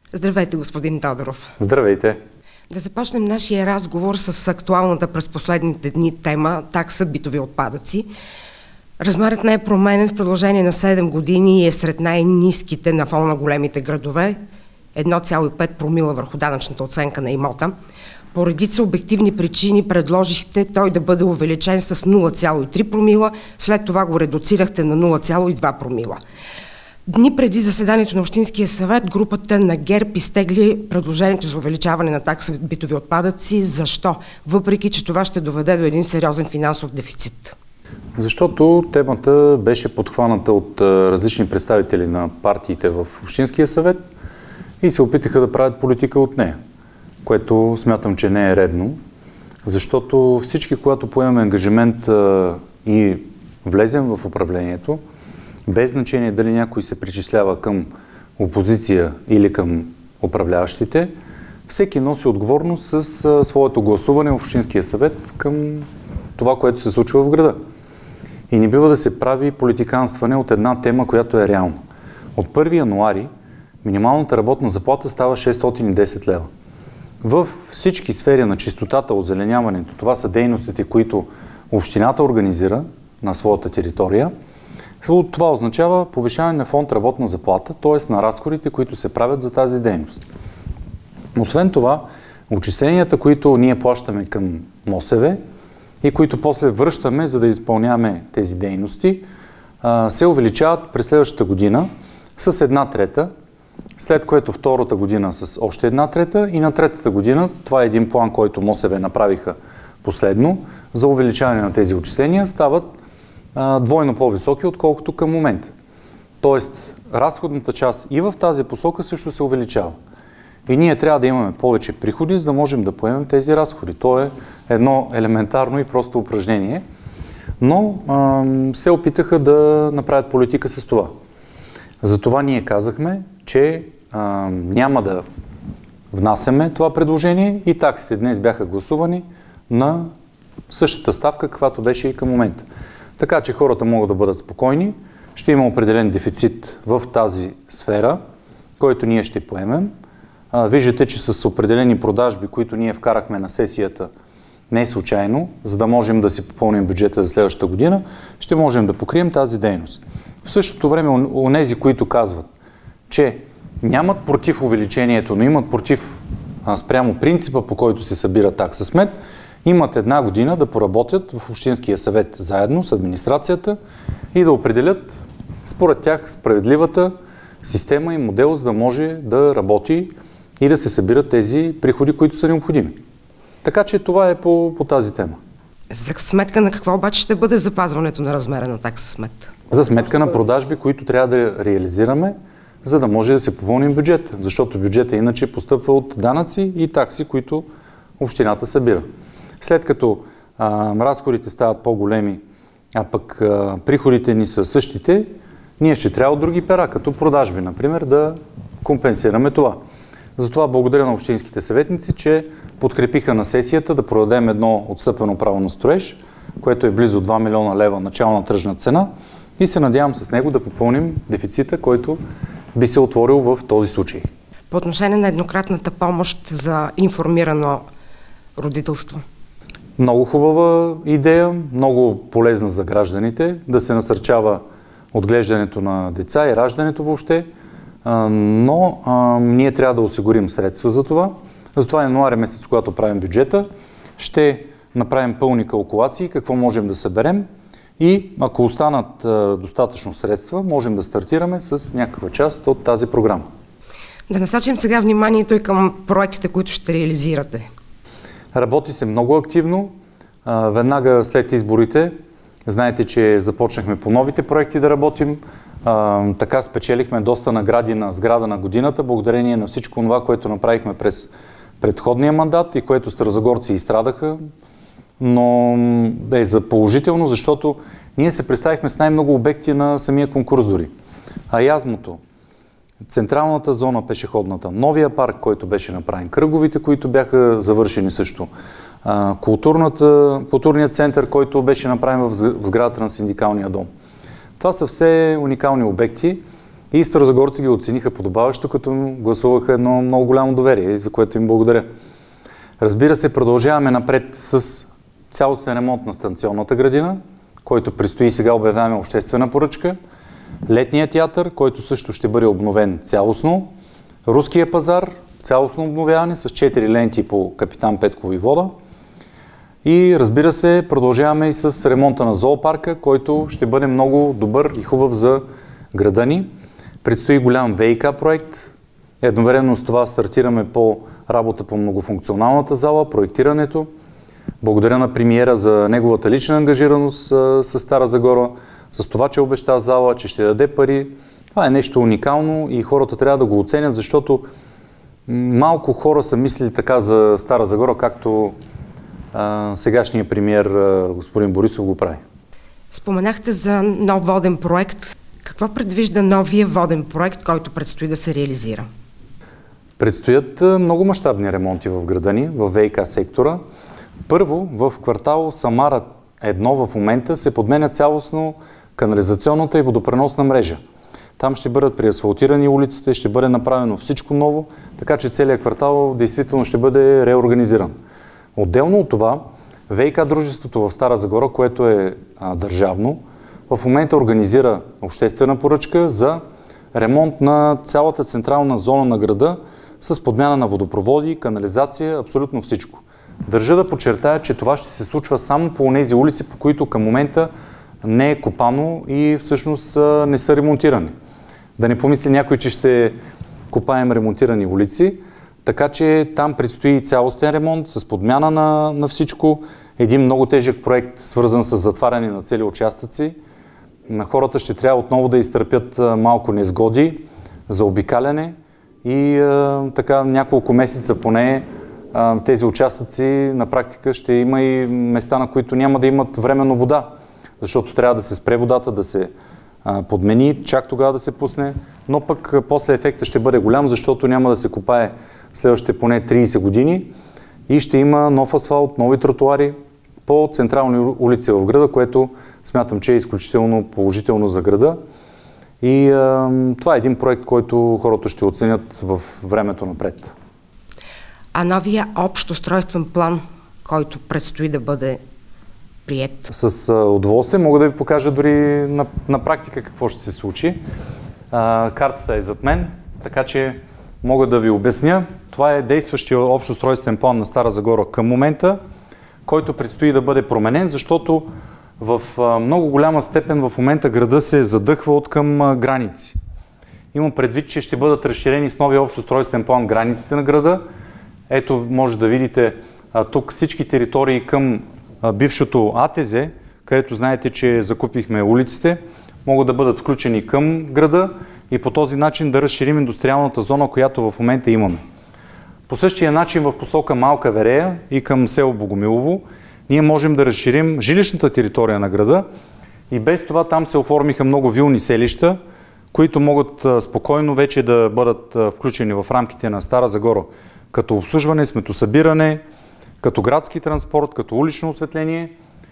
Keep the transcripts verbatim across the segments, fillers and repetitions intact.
Здравейте, господин Тодоров. Здравейте. Да започнем нашия разговор с актуалната през последните дни тема такса битови отпадъци. Размерът не е променен в продължение на седем години и е сред най-ниските на фона на големите градове – едно цяло и пет промила върху данъчната оценка на имота. По редица обективни причини предложихте той да бъде увеличен с нула цяло и три промила, след това го редуцирахте на нула цяло и два промила. Дни преди заседанието на Общинския съвет, групата на ГЕРБ изтегли предложението за увеличаване на такса битови отпадъци. Защо? Въпреки че това ще доведе до един сериозен финансов дефицит. Защото темата беше подхваната от различни представители на партиите в Общинския съвет и се опитаха да правят политика от нея, което смятам, че не е редно, защото всички, когато поемем ангажимент и влезем в управлението, без значение дали някой се причислява към опозиция или към управляващите, всеки носи отговорност с своето гласуване в Общинския съвет към това, което се случва в града. И не бива да се прави политиканстване от една тема, която е реална. От първи януари минималната работна заплата става шестстотин и десет лева. В всички сфери на чистотата, озеленяването, това са дейностите, които общината организира на своята територия. Това означава повишаване на фонд работна заплата, т.е. на разходите, които се правят за тази дейност. Освен това, отчисленията, които ние плащаме към МОСВ и които после връщаме, за да изпълняваме тези дейности, се увеличават през следващата година с една трета, след което втората година с още една трета и на третата година, това е един план, който МОСВ направиха последно, за увеличаване на тези отчисления, стават двойно по-високи, отколкото към момента. Тоест, разходната част и в тази посока също се увеличава. И ние трябва да имаме повече приходи, за да можем да поемем тези разходи. То е едно елементарно и просто упражнение. Но а, се опитаха да направят политика с това. Затова ние казахме, че а, няма да внасяме това предложение и таксите днес бяха гласувани на същата ставка, каквато беше и към момента. Така че хората могат да бъдат спокойни, ще има определен дефицит в тази сфера, който ние ще поемем. А, виждате, че с определени продажби, които ние вкарахме на сесията, не е случайно, за да можем да си попълним бюджета за следващата година, ще можем да покрием тази дейност. В същото време, онези, които казват, че нямат против увеличението, но имат против а, спрямо принципа, по който се събира такса смет, имат една година да поработят в Общинския съвет заедно с администрацията и да определят според тях справедливата система и модел, за да може да работи и да се събират тези приходи, които са необходими. Така че това е по, по тази тема. За сметка на какво обаче ще бъде запазването на размера на такса смет? За сметка на продажби, които трябва да реализираме, за да може да се попълним бюджета. Защото бюджета иначе постъпва от данъци и такси, които общината събира. След като а, разходите стават по-големи, а пък а, приходите ни са същите, ние ще трябва от други пера, като продажби, например, да компенсираме това. Затова благодаря на общинските съветници, че подкрепиха на сесията да продадем едно отстъпено право на строеж, което е близо два милиона лева начална тръжна цена и се надявам с него да попълним дефицита, който би се отворил в този случай. По отношение на еднократната помощ за информирано родителство. Много хубава идея, много полезна за гражданите, да се насърчава отглеждането на деца и раждането въобще, но а, ние трябва да осигурим средства за това. Затова януари месец, когато правим бюджета, ще направим пълни калкулации, какво можем да съберем и ако останат а, достатъчно средства, можем да стартираме с някаква част от тази програма. Да насочим сега вниманието и към проектите, които ще реализирате. Работи се много активно. А, веднага след изборите, знаете, че започнахме по новите проекти да работим. А, така спечелихме доста награди на сграда на годината, благодарение на всичко това, което направихме през предходния мандат и което старозагорци изстрадаха. Но да е за положително, защото ние се представихме с най-много обекти на самия конкурс дори. Аязмото, централната зона, пешеходната, новия парк, който беше направен, кръговите, които бяха завършени също, културният център, който беше направен в сградата на Синдикалния дом. Това са все уникални обекти И старозагорци ги оцениха подобаващо, като гласуваха едно много голямо доверие, за което им благодаря. Разбира се, продължаваме напред с цялостен ремонт на станционната градина, който предстои, сега обявяваме обществена поръчка. Летният театър, който също ще бъде обновен цялостно. Руския пазар, цялостно обновяване с четири ленти по Капитан Петко войвода. И разбира се, продължаваме и с ремонта на зоопарка, който ще бъде много добър и хубав за града ни. Предстои голям ВиК проект. Едновременно с това стартираме по работа по многофункционалната зала, проектирането. Благодаря на премиера за неговата лична ангажираност с Стара Загора, с това, че обеща зала, че ще даде пари. Това е нещо уникално и хората трябва да го оценят, защото малко хора са мислили така за Стара Загора, както а, сегашният премиер а, господин Борисов го прави. Споменахте за нов воден проект. Какво предвижда новия воден проект, който предстои да се реализира? Предстоят много мащабни ремонти в града ни, в ВиК сектора. Първо, в квартал Самара едно в момента се подменя цялостно канализационната и водопреносна мрежа. Там ще бъдат преасфалтирани улиците, ще бъде направено всичко ново, така че целият квартал действително ще бъде реорганизиран. Отделно от това, ВиК дружеството в Стара Загора, което е а, държавно, в момента организира обществена поръчка за ремонт на цялата централна зона на града с подмяна на водопроводи, канализация, абсолютно всичко. Държа да подчертая, че това ще се случва само по тези улици, по които към момента не е копано и всъщност не са ремонтирани. Да не помисли някой, че ще копаем ремонтирани улици, така че там предстои цялостен ремонт с подмяна на, на всичко. Един много тежък проект, свързан с затваряне на цели участъци. На хората ще трябва отново да изтърпят малко незгоди за обикаляне и а, така няколко месеца поне а, тези участъци на практика ще има и места, на които няма да имат временно вода, защото трябва да се спре водата, да се а, подмени, чак тогава да се пусне, но пък после ефекта ще бъде голям, защото няма да се копае следващите поне трийсет години и ще има нов асфалт, нови тротуари по централни улици в града, което смятам, че е изключително положително за града. И а, това е един проект, който хората ще оценят в времето напред. А новия общ устройствен план, който предстои да бъде приет? С а, удоволствие мога да ви покажа дори на, на практика какво ще се случи. А, картата е зад мен, така че мога да ви обясня. Това е действащия общ устройствен план на Стара Загора към момента, който предстои да бъде променен, защото в много голяма степен в момента града се задъхва от към граници. Имам предвид, че ще бъдат разширени с новия общ устройствен план границите на града. Ето, може да видите тук всички територии към бившото АТЗ, където знаете, че закупихме улиците, могат да бъдат включени към града и по този начин да разширим индустриалната зона, която в момента имаме. По същия начин в посока Малка Верея и към село Богомилово ние можем да разширим жилищната територия на града и без това там се оформиха много вилни селища, които могат спокойно вече да бъдат включени в рамките на Стара Загора, като обслужване, сметосъбиране, като градски транспорт, като улично осветление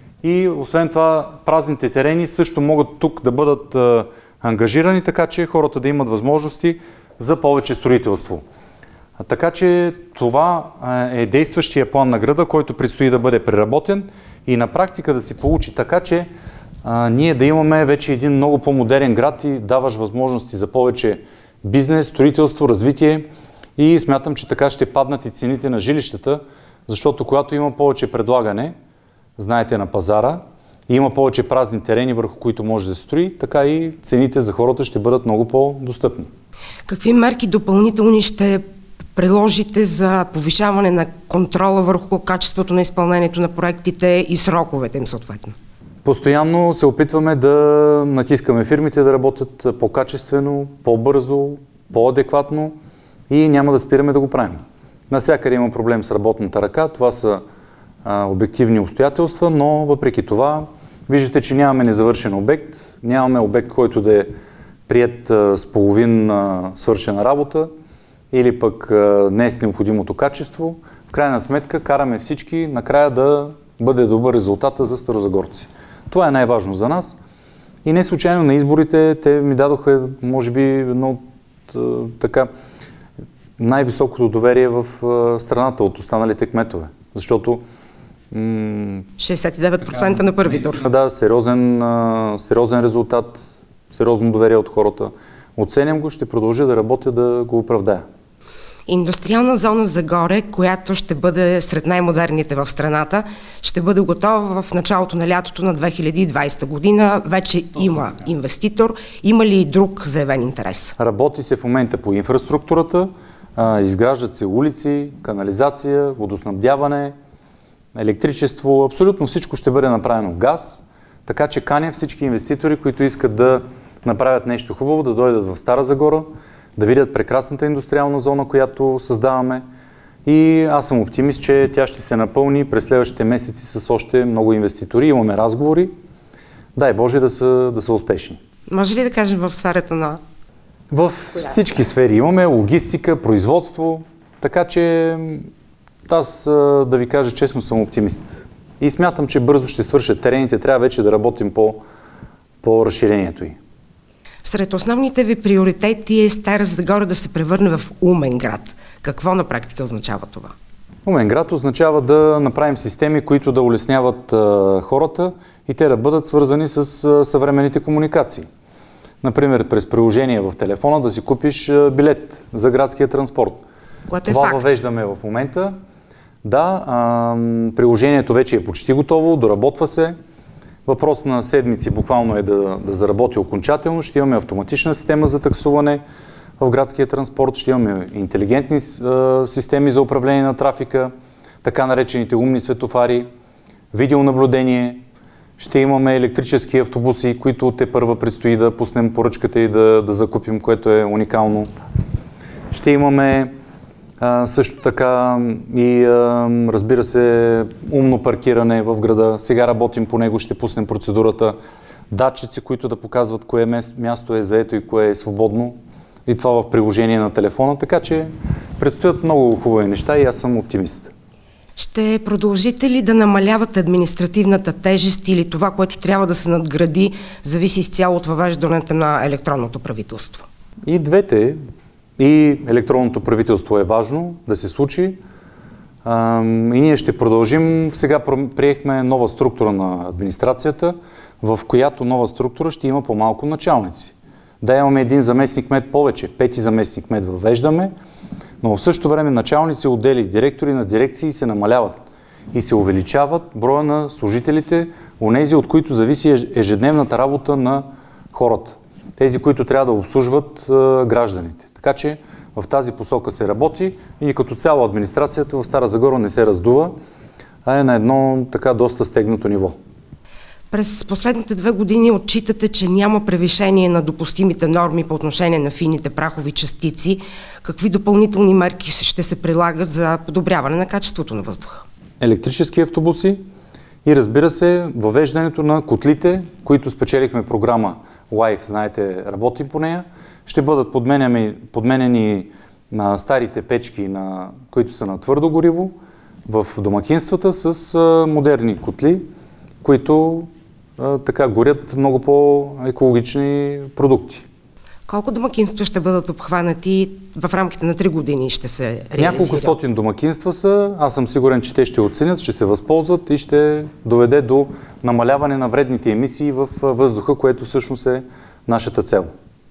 и освен това празните терени също могат тук да бъдат ангажирани, така че хората да имат възможности за повече строителство. Така че това е действащия план на града, който предстои да бъде преработен и на практика да се получи така, че а, ние да имаме вече един много по-модерен град и даваш възможности за повече бизнес, строителство, развитие и смятам, че така ще паднат и цените на жилищата, защото когато има повече предлагане, знаете, на пазара, и има повече празни терени, върху които може да се строи, така и цените за хората ще бъдат много по-достъпни. Какви мерки допълнителни ще приложите за повишаване на контрола върху качеството на изпълнението на проектите и сроковете им съответно? Постоянно се опитваме да натискаме фирмите да работят по-качествено, по-бързо, по-адекватно и няма да спираме да го правим. Навсякъде има проблем с работната ръка, това са а, обективни обстоятелства, но въпреки това виждате, че нямаме незавършен обект, нямаме обект, който да е приет а, с половин а, свършена работа или пък а, не е с необходимото качество. В крайна сметка караме всички накрая да бъде добър резултата за старозагорци. Това е най-важно за нас И не случайно на изборите те ми дадоха, може би, едно от така най-високото доверие в страната от останалите кметове. Защото шейсет и девет процента на първи тур. Да, сериозен, сериозен резултат, сериозно доверие от хората. Оценям го, ще продължа да работя да го оправдая. Индустриална зона Загоре, която ще бъде сред най-модерните в страната, ще бъде готова в началото на лятото на две хиляди и двадесета година. Вече Точно, има да. инвеститор. Има ли и друг заявен интерес? Работи се в момента по инфраструктурата, изграждат се улици, канализация, водоснабдяване, електричество, абсолютно всичко ще бъде направено. Газ, така че каня всички инвеститори, които искат да направят нещо хубаво, да дойдат в Стара Загора, да видят прекрасната индустриална зона, която създаваме. И аз съм оптимист, че тя ще се напълни през следващите месеци с още много инвеститори. Имаме разговори. Дай Боже да са, да са успешни. Може ли да кажем в сферата на... В всички сфери имаме логистика, производство, така че аз, да ви кажа честно, съм оптимист. И смятам, че бързо ще свършат терените. Трябва вече да работим по, по разширението й. Сред основните ви приоритети е Стара Загора да се превърне в умен град. Какво на практика означава това? Умен град означава да направим системи, които да улесняват а, хората и те да бъдат свързани с а, съвременните комуникации. Например, през приложение в телефона да си купиш а, билет за градския транспорт. Което е Това факт. въвеждаме в момента. Да, а, приложението вече е почти готово, доработва се. Въпрос на седмици буквално е да, да заработи окончателно. Ще имаме автоматична система за таксуване в градския транспорт, ще имаме интелигентни а, системи за управление на трафика, така наречените умни светофари, видеонаблюдение, ще имаме електрически автобуси, които те първа предстои да пуснем поръчката и да, да закупим, което е уникално. Ще имаме а, също така и а, разбира се умно паркиране в града. Сега работим по него, ще пуснем процедурата. Датчици, които да показват кое място е заето и кое е свободно. И това в приложение на телефона, така че предстоят много хубави неща и аз съм оптимист. Ще продължите ли да намалявате административната тежест или това, което трябва да се надгради, зависи изцяло от въвеждането на електронното правителство? И двете. И електронното правителство е важно да се случи. И ние ще продължим. Сега приехме нова структура на администрацията, в която нова структура ще има по-малко началници. Да, имаме един заместник кмет повече, пети заместник кмет въвеждаме, но в същото време началници, отдели, директори на дирекции се намаляват и се увеличават броя на служителите, онези, от които зависи ежедневната работа на хората. Тези, които трябва да обслужват а, гражданите. Така че в тази посока се работи и като цяло администрацията в Стара Загора не се раздува, а е на едно така доста стегнато ниво. През последните две години отчитате, че няма превишение на допустимите норми по отношение на фините прахови частици. Какви допълнителни мерки ще се прилагат за подобряване на качеството на въздуха? Електрически автобуси и разбира се въвеждането на котлите, които спечелихме програма Life, знаете, работим по нея. Ще бъдат подменени, подменени на старите печки, на, които са на твърдо гориво в домакинствата с а, модерни котли, които а, така горят много по-екологични продукти. Колко домакинства ще бъдат обхванати в рамките на три години ще се реализира? Няколко стотин домакинства са. Аз съм сигурен, че те ще оценят, ще се възползват и ще доведе до намаляване на вредните емисии в въздуха, което всъщност е нашата цел.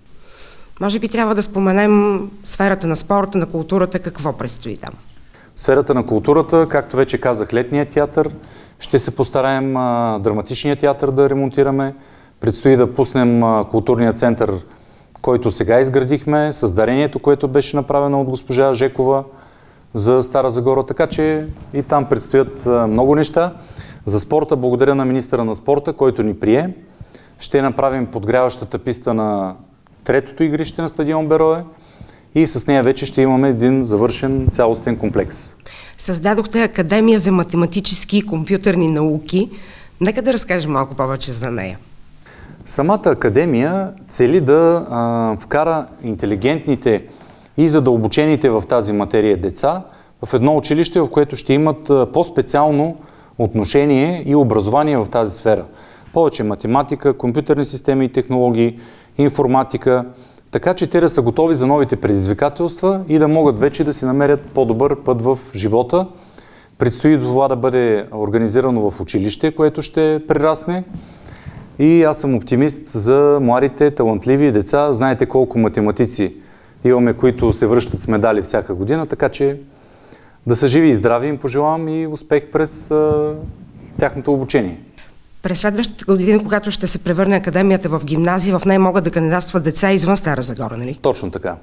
Може би трябва да споменем сферата на спорта, на културата. Какво предстои там? В сферата на културата, както вече казах, летният театър. Ще се постараем а, драматичния театър да ремонтираме. Предстои да пуснем а, културния център, който сега изградихме, с дарението, което беше направено от госпожа Жекова за Стара Загора. Така че и там предстоят а, много неща. За спорта благодаря на министъра на спорта, който ни прие. Ще направим подгряващата писта на третото игрище на стадион Берое и с нея вече ще имаме един завършен цялостен комплекс. Създадохте Академия за математически и компютърни науки. Нека да разкажем малко повече за нея. Самата академия цели да а, вкара интелигентните и задълбочените в тази материя деца в едно училище, в което ще имат по-специално отношение и образование в тази сфера. Повече математика, компютърни системи и технологии, информатика, така че те да са готови за новите предизвикателства и да могат вече да си намерят по-добър път в живота. Предстои това да бъде организирано в училище, което ще прерасне. И аз съм оптимист за младите, талантливи деца. Знаете колко математици имаме, които се връщат с медали всяка година, така че да са живи и здрави, им пожелавам и успех през а, тяхното обучение. През следващата година, когато ще се превърне академията в гимназия, в нея могат да кандидатстват деца извън Стара Загора, нали? Точно така.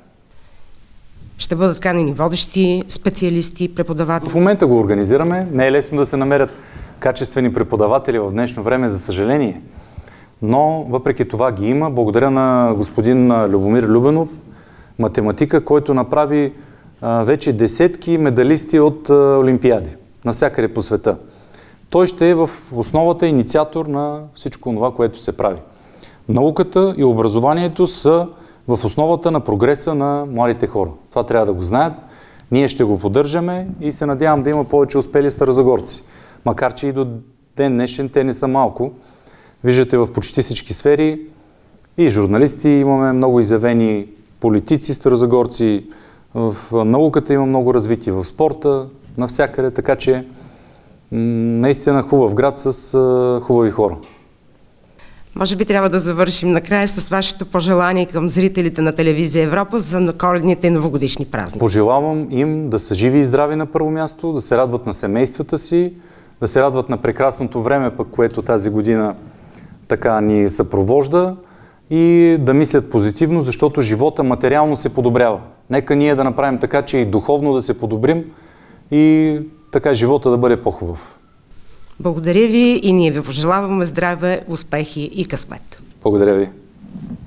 Ще бъдат канени водещи, специалисти, преподаватели. В момента го организираме. Не е лесно да се намерят качествени преподаватели в днешно време, за съжаление. Но въпреки това ги има. Благодаря на господин Любомир Любенов, математика, който направи а, вече десетки медалисти от а, олимпиади навсякъде по света. Той ще е в основата инициатор на всичко това, което се прави. Науката и образованието са в основата на прогреса на младите хора. Това трябва да го знаят. Ние ще го поддържаме и се надявам да има повече успели старозагорци. Макар че и до ден днешен те не са малко. Виждате в почти всички сфери и журналисти имаме много изявени политици, старозагорци. В науката има много развитие, в спорта, навсякъде, така че наистина хубав град с а, хубави хора. Може би трябва да завършим накрая с вашето пожелание към зрителите на телевизия Европа за коледните и новогодишни празници. Пожелавам им да са живи и здрави на първо място, да се радват на семействата си, да се радват на прекрасното време, пък което тази година така ни съпровожда и да мислят позитивно, защото живота материално се подобрява. Нека ние да направим така, че и духовно да се подобрим и така живота да бъде по-хубав. Благодаря ви и ние ви пожелаваме здраве, успехи и късмет. Благодаря ви.